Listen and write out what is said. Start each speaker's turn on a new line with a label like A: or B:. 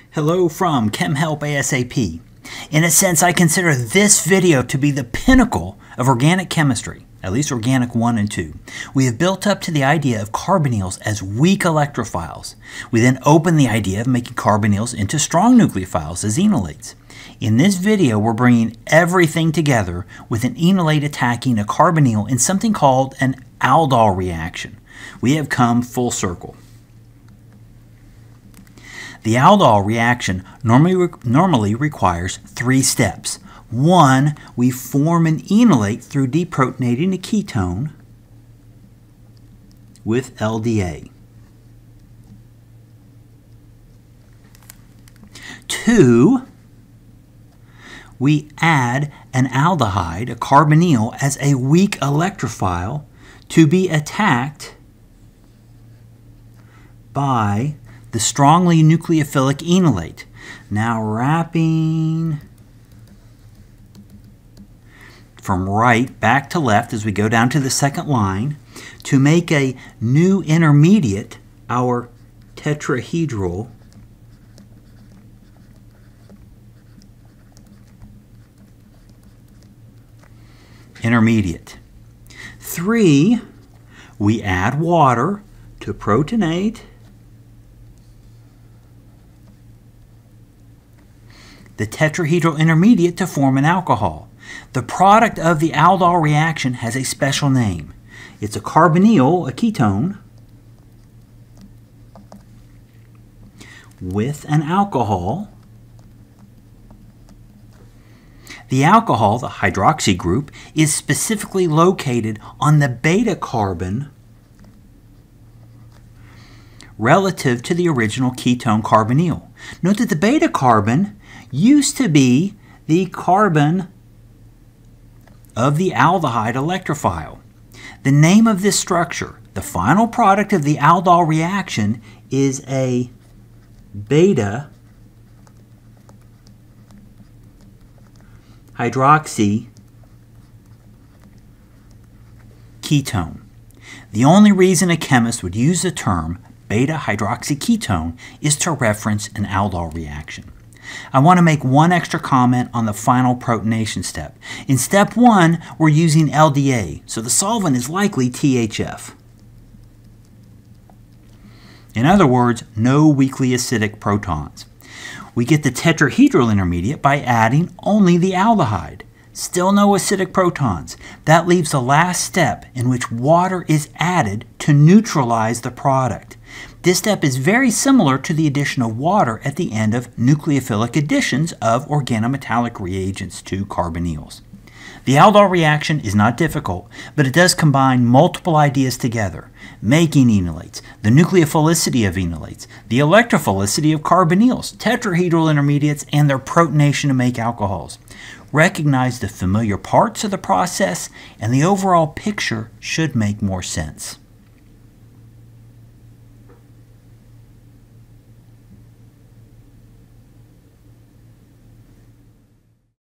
A: Hello from Chem Help ASAP. In a sense, I consider this video to be the pinnacle of organic chemistry, at least organic 1 and 2. We have built up to the idea of carbonyls as weak electrophiles. We then open the idea of making carbonyls into strong nucleophiles as enolates. In this video, we're bringing everything together with an enolate attacking a carbonyl in something called an Aldol reaction. We have come full circle. The Aldol reaction normally requires 3 steps. 1, we form an enolate through deprotonating a ketone with LDA. 2, we add an aldehyde, a carbonyl, as a weak electrophile to be attacked by the strongly nucleophilic enolate. Now wrapping from right back to left as we go down to the second line to make a new intermediate, our tetrahedral intermediate. 3, we add water to protonate the tetrahedral intermediate to form an alcohol. The product of the Aldol reaction has a special name. It's a carbonyl, a ketone, with an alcohol. The alcohol, the hydroxy group, is specifically located on the beta carbon relative to the original ketone carbonyl. Note that the beta carbon used to be the carbon of the aldehyde electrophile. The name of this structure, the final product of the Aldol reaction, is a beta-hydroxyketone. The only reason a chemist would use the term beta-hydroxyketone is to reference an Aldol reaction. I want to make one extra comment on the final protonation step. In step 1, we're using LDA, so the solvent is likely THF. In other words, no weakly acidic protons. We get the tetrahedral intermediate by adding only the aldehyde. Still no acidic protons. That leaves the last step in which water is added to neutralize the product. This step is very similar to the addition of water at the end of nucleophilic additions of organometallic reagents to carbonyls. The Aldol reaction is not difficult, but it does combine multiple ideas together: making enolates, the nucleophilicity of enolates, the electrophilicity of carbonyls, tetrahedral intermediates, and their protonation to make alcohols. Recognize the familiar parts of the process, and the overall picture should make more sense.